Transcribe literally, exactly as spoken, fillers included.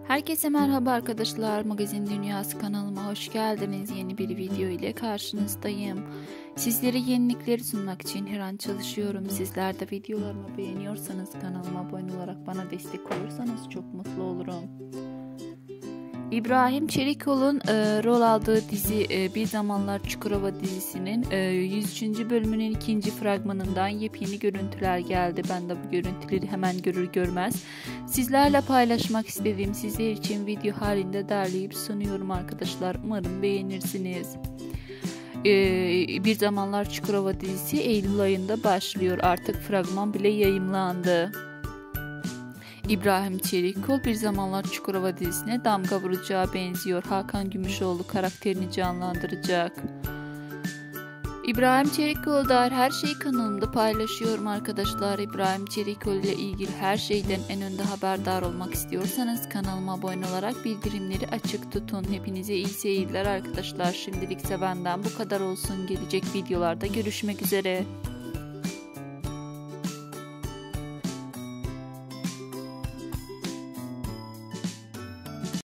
Herkese merhaba arkadaşlar. Magazin Dünyası kanalıma hoş geldiniz. Yeni bir video ile karşınızdayım. Sizlere yenilikleri sunmak için her an çalışıyorum. Sizler de videolarımı beğeniyorsanız kanalıma abone olarak bana destek olursanız çok mutlu olurum. İbrahim Çelikol'un e, rol aldığı dizi e, Bir Zamanlar Çukurova dizisinin e, yüz üçüncü bölümünün ikinci fragmanından yepyeni görüntüler geldi. Ben de bu görüntüleri hemen görür görmez sizlerle paylaşmak istediğim sizler için video halinde derleyip sunuyorum arkadaşlar. Umarım beğenirsiniz. E, Bir Zamanlar Çukurova dizisi Eylül ayında başlıyor. Artık fragman bile yayımlandı. İbrahim Çelikkol Bir Zamanlar Çukurova dizisine damga vuracağı benziyor. Hakan Gümüşoğlu karakterini canlandıracak. İbrahim Çelikkol'a dair her şeyi kanalımda paylaşıyorum arkadaşlar. İbrahim Çelikkol ile ilgili her şeyden en önde haberdar olmak istiyorsanız kanalıma abone olarak bildirimleri açık tutun. Hepinize iyi seyirler arkadaşlar. Şimdilik benden bu kadar olsun. Gelecek videolarda görüşmek üzere.